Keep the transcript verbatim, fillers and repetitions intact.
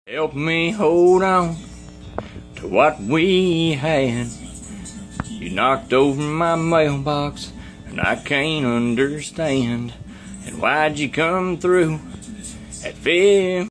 Help me hold on to what we had. You knocked over my mailbox, and I can't understand. And why'd you come through at fifty?